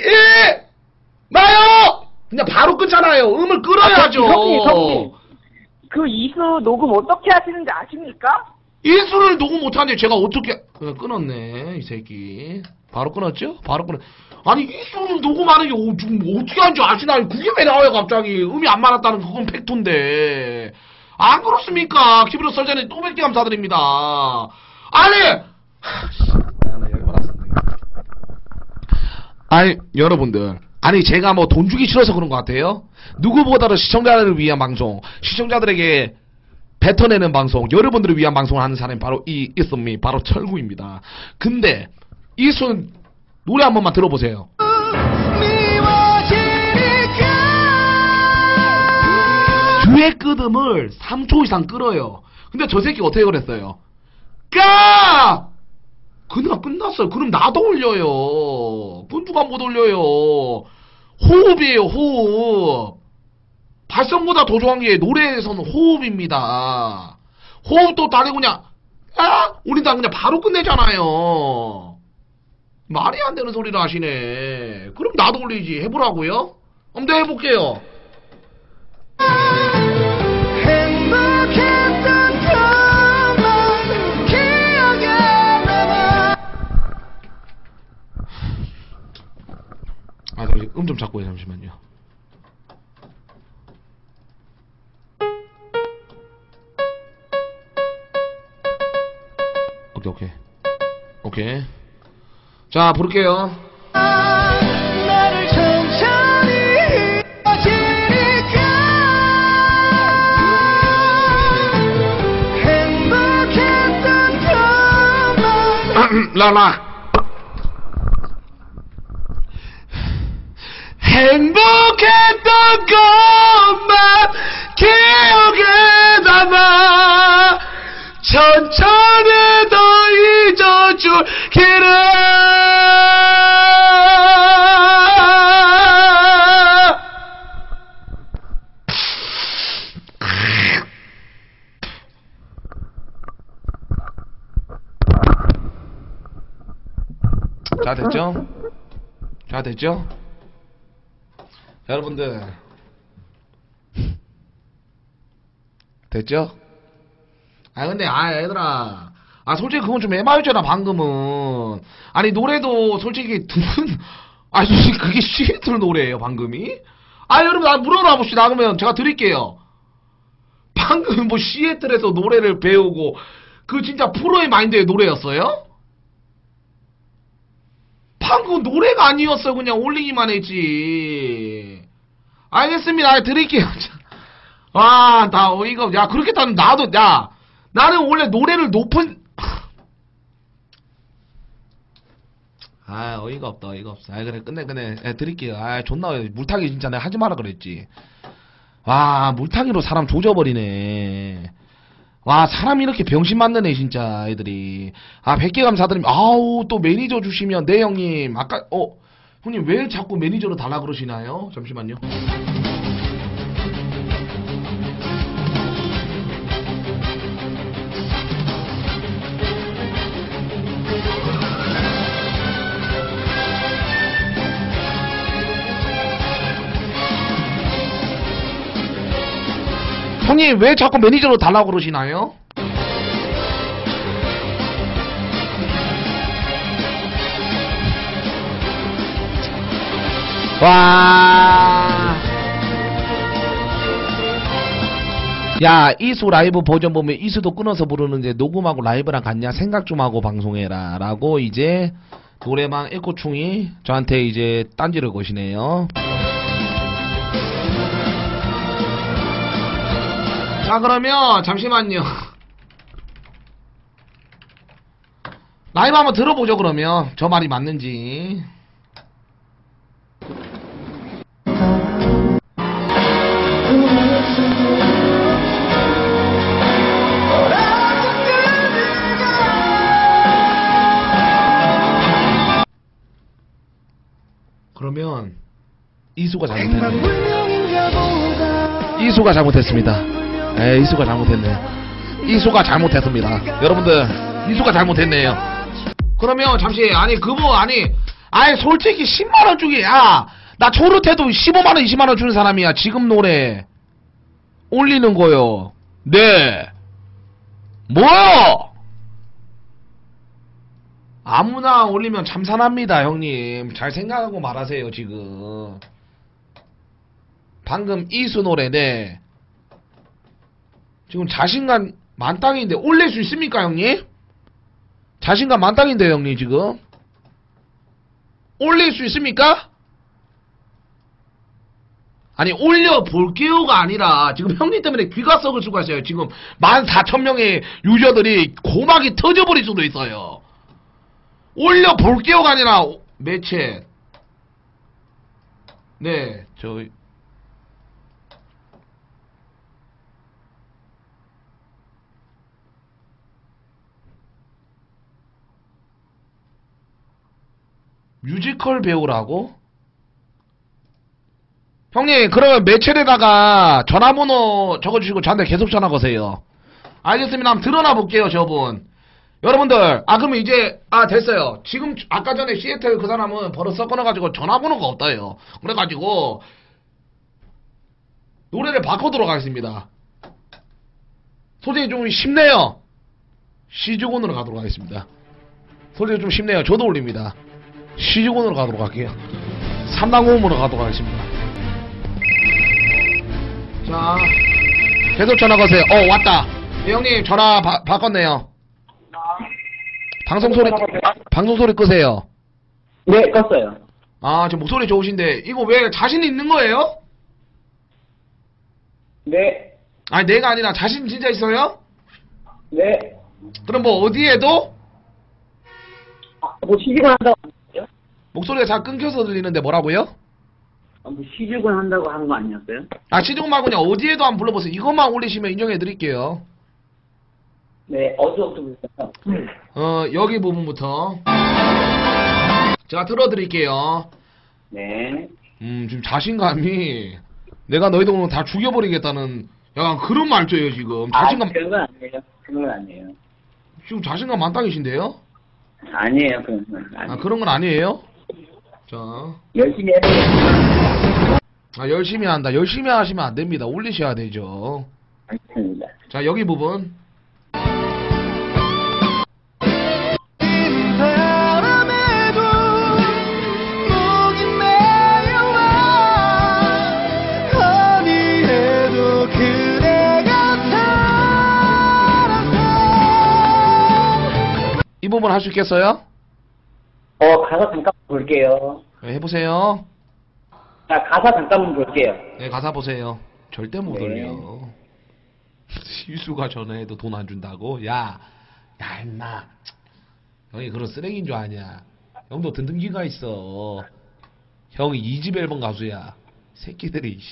A: 마요. 그냥 바로 끊잖아요. 음을 끌어야죠.
F: 형님. 그 이수 녹음 어떻게 하시는지 아십니까?
A: 이수를 녹음 못하는데 제가 어떻게 끊었네 이 새끼. 바로 끊었죠? 아니 이수를 녹음하는 게 어떻게 하는지 아시나요? 그게 왜 나와요 갑자기. 음이 안 맞았다는 그건 팩토인데. 안 그렇습니까? 키보드 설전에 또 100개 감사드립니다. 여러분들. 제가 뭐 돈 주기 싫어서 그런 것 같아요? 누구보다도 시청자들을 위한 방송, 시청자들에게 뱉어내는 방송, 여러분들을 위한 방송을 하는 사람이 바로 있음이 바로 철구입니다. 근데 이순 노래 한 번만 들어보세요. 듀엣 끄듬을 3초 이상 끌어요. 근데 저 새끼 어떻게 그랬어요? 그냥 끝났어요. 그럼 나도 올려요. 그건 누가 못 올려요. 호흡이에요, 호흡. 발성보다 더 좋아한 게 노래에서는 호흡입니다. 호흡도 다르고 그냥 올린다 그냥 바로 끝내잖아요. 말이 안 되는 소리를 하시네. 그럼 나도 올리지. 해보라고요? 한번 해볼게요. 음 좀 잡고 해 잠시만요. 오케이. 자 부를게요.
E: 나를 천천히 잊어지니까 행복했던 것만
A: 라라. 행복했던 것만 기억에 남아 천천히 더 잊어줄기를. 자 됐죠? 여러분들 됐죠? 근데 얘들아 솔직히 그건 좀 애매하잖아 방금은. 노래도 솔직히 솔직히 그게 시애틀 노래예요 방금이? 여러분 물어봐 봅시다. 그러면 제가 드릴게요. 방금 뭐 시애틀에서 노래를 배우고 그 진짜 프로의 마인드의 노래였어요? 방금 노래가 아니었어요. 그냥 올리기만 했지. 알겠습니다. 드릴게요. 아, 나 어이가 없. 야, 그렇게 따면 나도, 야, 나는 원래 노래를 높은, 아, 어이가 없다, 어이가 없어. 아, 그래, 끝내. 예, 드릴게요. 아, 존나, 물타기 진짜 내가 하지 마라 그랬지. 와, 물타기로 사람 조져버리네. 와, 사람 이렇게 병신 만드네, 진짜, 애들이. 아, 100개 감사드립니다. 아우, 또 매니저 주시면, 네, 형님. 아까, 형님, 왜 자꾸 매니저로 달라 그러시나요? 잠시만요. 형님 왜 자꾸 매니저로 달라고 그러시나요? 와. 야, 이수 라이브 버전 보면 이수도 끊어서 부르는데 녹음하고 라이브랑 같냐? 생각 좀 하고 방송해라 라고 이제 노래방 에코충이 저한테 이제 딴지를 거시네요. 자, 그러면 잠시만요. 라이브 한번 들어보죠. 그러면 저 말이 맞는지. 그러면 이수가 잘못했네. 이수가 잘못했습니다. 에이, 이수가 잘못했네. 이수가 잘못했습니다. 여러분들, 이수가 잘못했네요. 그러면 잠시, 아니 솔직히 10만원 주기, 야, 나 초르태도 15만원 20만원 주는 사람이야. 지금 노래 올리는 거요. 네. 뭐요? 아무나 올리면 참산합니다, 형님. 잘 생각하고 말하세요. 지금 방금 이수 노래, 네, 지금 자신감 만땅인데 올릴 수 있습니까, 형님? 자신감 만땅인데, 형님, 지금 올릴 수 있습니까? 아니, 올려볼게요가 아니라 지금 형님 때문에 귀가 썩을 수가 있어요. 지금 14,000명의 유저들이 고막이 터져버릴 수도 있어요. 올려볼게요가 아니라 매체, 네, 뮤지컬 배우라고? 형님, 그러면 매체에다가 전화번호 적어주시고 저한테 계속 전화 거세요. 알겠습니다. 한번 드러나 볼게요, 저분. 여러분들, 그러면 이제, 됐어요. 지금, 아까 전에 시애틀 그 사람은 버릇 섞어놔가지고 전화번호가 없다요. 그래가지고, 노래를 바꾸도록 하겠습니다. 솔직히 좀 쉽네요. 시즈곤으로 가도록 하겠습니다. 솔직히 좀 쉽네요. 저도 올립니다. 시즈곤으로 가도록 할게요. 3단 고음으로 가도록 하겠습니다. 자, 계속 전화 거세요. 왔다. 예, 형님, 전화 바꿨네요. 방송 소리 끄세요.
C: 네, 껐어요.
A: 지금 목소리 좋으신데, 이거 왜 자신 있는 거예요?
C: 네.
A: 아니, 내가 아니라 자신 진짜 있어요?
C: 네.
A: 그럼 뭐 어디에도?
C: 뭐 시집을 한다고 하셨어요?
A: 목소리가 잘 끊겨서 들리는데 뭐라고요?
C: 뭐 시집을 한다고 한 거 아니었어요?
A: 시중 말고 그냥 어디에도 한번 불러보세요. 이것만 올리시면 인정해 드릴게요.
C: 네, 어디서부터 불렀어요?
A: 여기 부분부터. 제가 틀어드릴게요.
C: 네.
A: 지금 자신감이, 내가 너희들 오늘 다 죽여버리겠다는 약간 그런 말투예요, 지금. 자신감,
C: 그런 건 아니에요. 그런 건 아니에요.
A: 지금 자신감 만땅이신데요?
C: 아니에요, 그런 건 아니에요.
A: 그런 건 아니에요? 자.
C: 열심히 해보겠습니다.
A: 열심히 한다. 열심히 하시면 안 됩니다. 올리셔야 되죠.
C: 알겠습니다.
A: 자, 여기 부분.
E: 바람에도 목이 메어와 어디에도 그대 같아
A: 부분 할 수 있겠어요?
F: 가사 잠깐 볼게요.
A: 네, 해보세요.
F: 자, 가사 잠깐만 볼게요.
A: 네, 가사 보세요. 절대 못
F: 네.
A: 올려. 희수가 전화해도 돈 안 준다고? 야, 임마. 형이 그런 쓰레기인 줄 아냐? 형도 든든기가 있어. 형이 2집 앨범 가수야. 새끼들이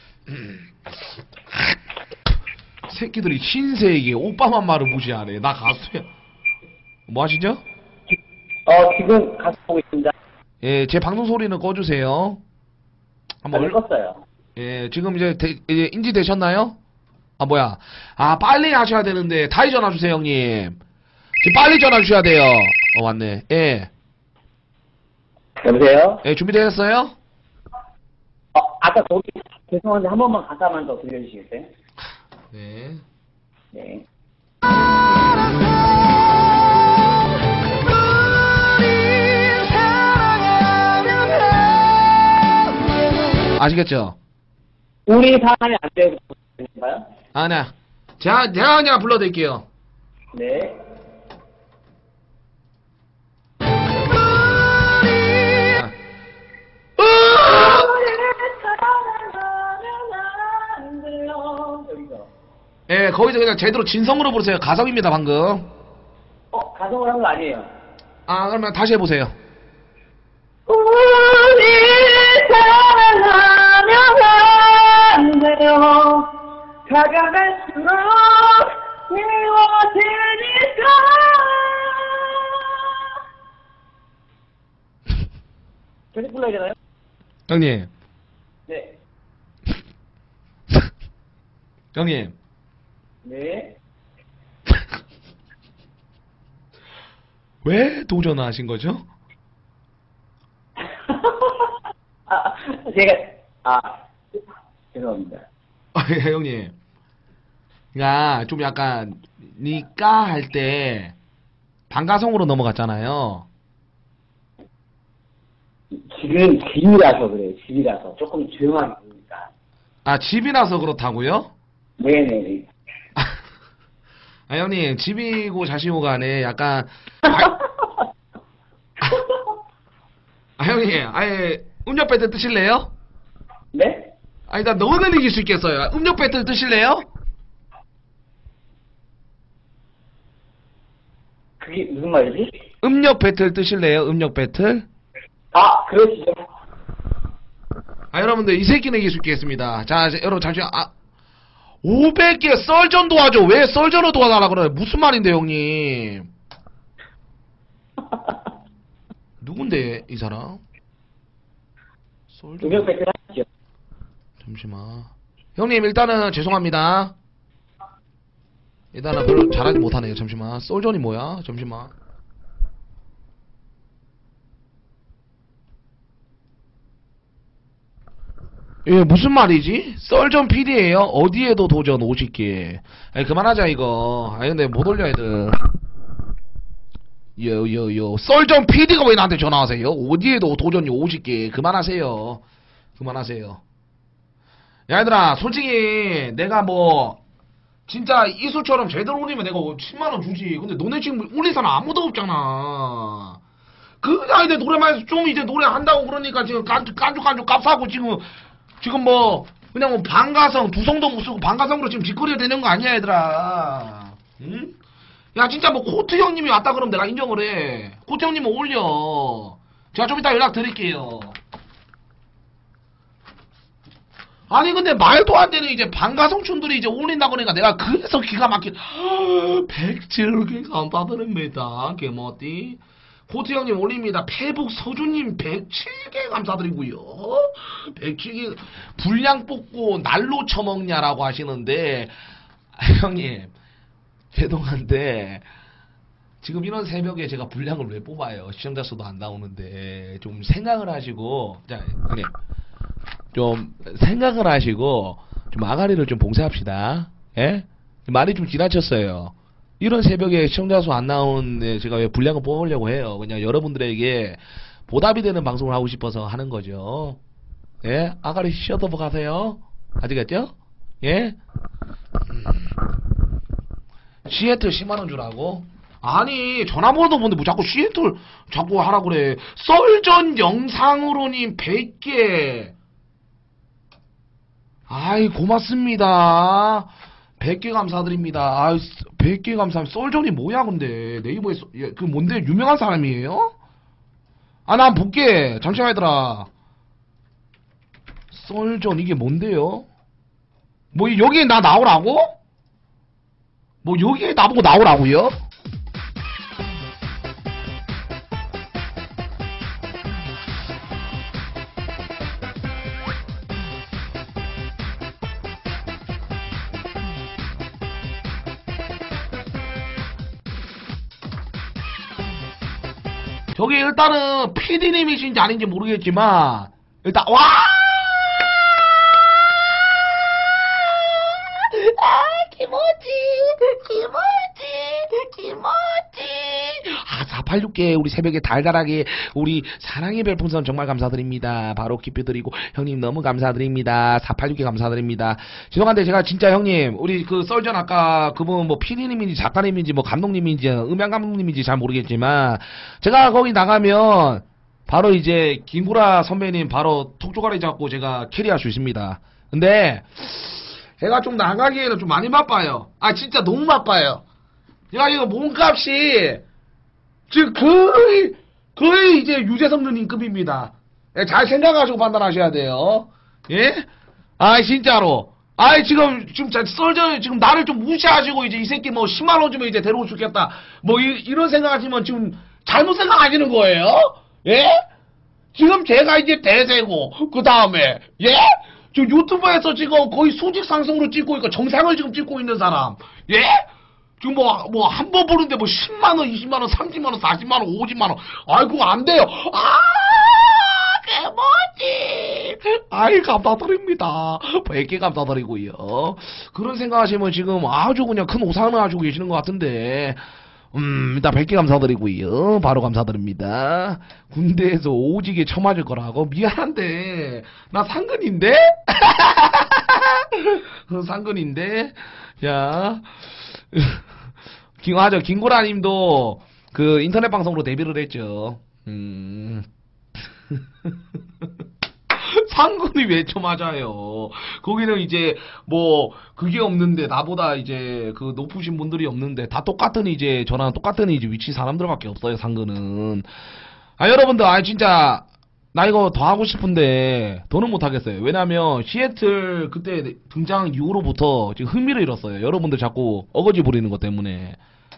A: 새끼들이 흰색에 오빠만 말을 무시하네. 나 가수야. 뭐 하시죠?
F: 지금 가사 보고 있습니다.
A: 예, 제 방송 소리는 꺼주세요. 한번
F: 껐어요.
A: 예, 지금 이제 인지 되셨나요? 아, 뭐야. 아, 빨리 하셔야 되는데, 다시 전화 주세요, 형님. 지금 빨리 전화 주셔야 돼요. 왔네. 예.
F: 여보세요?
A: 예, 준비되셨어요?
F: 아까 거기, 죄송한데 한 번만 가사만 더 들려주시겠어요?
A: 네.
F: 네.
A: 아시겠죠?
F: 우리 사랑이 안 되는 건가요?
A: 아, 네. 제가 그냥 불러드릴게요.
F: 네. 여기서.
A: 예, 거기서 그냥 제대로 진성으로 부르세요. 가성입니다, 방금.
F: 가성을 한 거 아니에요?
A: 아, 그러면 다시 해보세요.
B: 우리 사랑하면 안 돼요. 다가갈수록 미워지니까.
F: 계속 불러야 되나요?
A: 형님.
F: 네.
A: 형님.
F: 네.
A: 왜 도전하신 거죠?
F: 죄송합니다.
A: 예, 형님. 그니까, 좀 약간, 니까 할 때, 반가성으로 넘어갔잖아요.
F: 지금 집이라서 그래요, 집이라서. 조금 조용하게 보니까.
A: 아, 집이라서 그렇다고요?
F: 네네네.
A: 아, 형님, 집이고 자시고 간에 약간, 형님, 아예, 음료 배틀 뜨실래요?
F: 네?
A: 아니, 나 너는 이길 수 있겠어요. 음료 배틀 뜨실래요?
F: 그게 무슨 말이지?
A: 음료 배틀 뜨실래요? 음료 배틀?
F: 그러시죠.
A: 아, 여러분들, 이 새끼는 이길 수 있겠습니다. 자, 여러분, 잠시만, 500개 썰전 도와줘. 왜 썰전을 도와달라 그래? 무슨 말인데, 형님? 누군데, 이 사람? 썰전.
F: 음역 배틀 하시죠.
A: 잠시만. 형님, 일단은 죄송합니다. 일단은 별로 잘하지 못하네요. 잠시만. 썰전이 뭐야? 잠시만. 예, 무슨 말이지? 썰전 PD예요? 어디에도 도전 50개. 아니, 그만하자, 이거. 아니, 근데 못 올려, 애들. 요. 썰전 PD가 왜 나한테 전화하세요? 어디에도 도전이 50개. 그만하세요. 그만하세요. 야, 얘들아, 솔직히, 내가 뭐, 진짜 이수처럼 제대로 올리면 내가 10만원 주지. 근데 너네 지금 올린 사람 아무도 없잖아. 그냥 이제 노래방에서 좀 이제 노래한다고 그러니까 지금 깐죽깐죽 값하고 지금 뭐, 그냥 뭐 방가성, 두성도 못 쓰고 방가성으로 지금 짓거리가 되는 거 아니야, 얘들아. 응? 야, 진짜 뭐 코트 형님이 왔다 그러면 내가 인정을 해. 코트 형님은 올려. 제가 좀 이따 연락 드릴게요. 아니 근데 말도 안 되는 이제 방가성춘들이 이제 올린다 그러니까 내가 그래서 기가 막힌 107개 감사드립니다. 개머띠 코트 형님 올립니다. 페북 서주님 107개 감사드리고요. 107개 분량 뽑고 날로 처먹냐라고 하시는데 형님 죄송한데 지금 이런 새벽에 제가 분량을 왜 뽑아요? 시청자 수도 안 나오는데 좀 생각을 하시고 자 형님 좀 생각을 하시고 좀 아가리를 좀 봉쇄합시다. 예? 말이 좀 지나쳤어요. 이런 새벽에 시청자 수 안 나오는데 제가 왜 분량을 뽑으려고 해요. 그냥 여러분들에게 보답이 되는 방송을 하고 싶어서 하는 거죠. 예? 아가리 셔터버 가세요. 아시겠죠? 예? 시애틀 10만원 주라고? 아니 전화번호도 뭔데 뭐 자꾸 시애틀 자꾸 하라 그래. 썰전 영상으로님 100개. 아이 고맙습니다. 100개 감사드립니다. 아 100개 감사합니다. 썰전이 뭐야 근데 네이버에 그 뭔데 유명한 사람이에요? 아 나 한번 볼게. 잠시만 얘들아. 썰전 이게 뭔데요? 뭐 여기에 나 나오라고? 뭐 여기에 나보고 나오라고요? 저기 일단은 PD님이신지 아닌지 모르겠지만 일단 와! 아 김어지 아 486개 우리 새벽에 달달하게 우리 사랑의 별풍선 정말 감사드립니다. 바로 기표드리고 형님 너무 감사드립니다. 486개 감사드립니다. 죄송한데 제가 진짜 형님 우리 그 썰전 아까 그분 뭐 PD님인지 작가님인지 뭐 감독님인지 음향 감독님인지 잘 모르겠지만 제가 거기 나가면 바로 이제 김구라 선배님 바로 톡조가리 잡고 제가 캐리할 수 있습니다. 근데 제가 좀 나가기에는 좀 많이 바빠요. 아 진짜 너무 바빠요. 제가 이거 몸값이 지금 거의 이제 유재석 누님급입니다. 예, 잘 생각하시고 판단하셔야 돼요. 예? 아 진짜로. 아 지금 썰전 지금 나를 좀 무시하시고 이제 이 새끼 뭐 10만 원 주면 이제 데리고 죽겠다. 뭐 이런 생각하시면 지금 잘못 생각하시는 거예요. 예? 지금 제가 이제 대세고 그 다음에 예? 지금 유튜브에서 지금 거의 수직 상승으로 찍고 있고 정상을 지금 찍고 있는 사람. 예? 지금 뭐 한 번 보는데 뭐 10만 원, 20만 원, 30만 원, 40만 원, 50만 원. 아이고 안 돼요. 아, 개멋지. 아이 감사드립니다. 100개 감사드리고요. 그런 생각하시면 지금 아주 그냥 큰 오산을 하시고 계시는 것 같은데. 일단 100개 감사드리고요. 바로 감사드립니다. 군대에서 오지게 쳐맞을 거라고? 미안한데 나 상근인데? 상근인데? 자 김구라님도 그 인터넷 방송으로 데뷔를 했죠. 상근이 왜 쳐맞아요? 거기는 이제 뭐 그게 없는데 나보다 이제 그 높으신 분들이 없는데 다 똑같은 이제 저랑 똑같은 이제 위치 사람들밖에 없어요. 상근은. 아 여러분들 아 진짜 나 이거 더 하고 싶은데 더는 못 하겠어요. 왜냐면 시애틀 그때 등장 이후로부터 지금 흥미를 잃었어요. 여러분들 자꾸 어거지 부리는 것 때문에.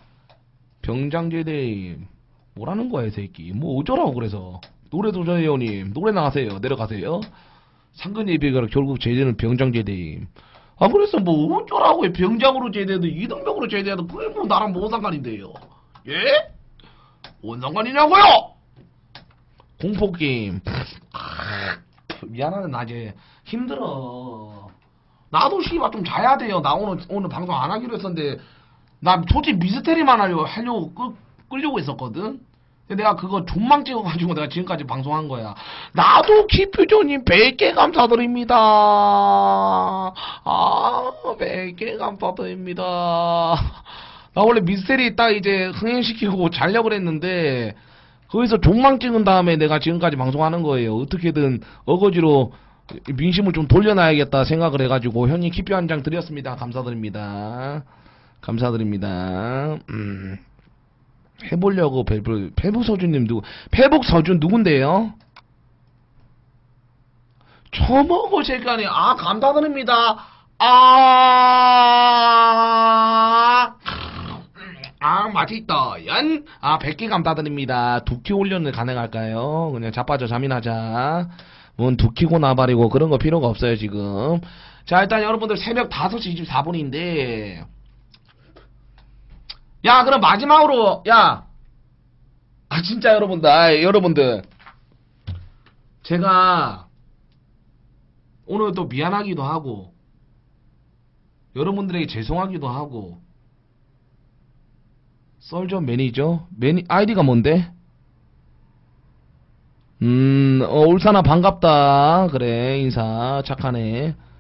A: 병장제대임 뭐라는 거야 이 새끼. 뭐 어쩌라고 그래서. 노래도전회원님 노래 나가세요. 내려가세요. 상근 예비가 결국 제대는 병장제대임. 아 그래서 뭐 어쩌라고 병장으로 제대도 이등병으로 제대도 그게 뭐 나랑 뭔 상관인데요. 예? 뭔 상관이냐고요? 공포게임. 미안하네 나 이제 힘들어. 나도 씨발 좀 자야 돼요. 나 오늘 방송 안 하기로 했었는데 나 솔직히 미스테리만 하려고 끌려고 했었거든. 근데 내가 그거 존망 찍어가지고 내가 지금까지 방송한 거야. 나도 키퓨저님 100개 감사드립니다. 아 100개 감사드립니다. 나 원래 미스테리 딱 이제 흥행시키고 자려고 그랬는데 거기서 존망 찍은 다음에 내가 지금까지 방송하는 거예요. 어떻게든 어거지로 민심을 좀 돌려놔야겠다 생각을 해가지고 형님 키퓨 한 장 드렸습니다. 감사드립니다. 감사드립니다. 해보려고 페북서준님 페북서준 누군데요? 처먹어 제가니 아 감사드립니다. 맛있다 연. 100개 감사드립니다. 두키 훈련을 가능할까요? 그냥 자빠져 잠이나 자. 뭔 두키고 나발이고 그런 거 필요가 없어요 지금. 자 일단 여러분들 새벽 5시 24분인데 야 그럼 마지막으로 진짜 여러분들 제가 오늘 또 미안하기도 하고 여러분들에게 죄송하기도 하고 썰전 매니저? 아이디가 뭔데? 울산아 반갑다. 그래 인사 착하네.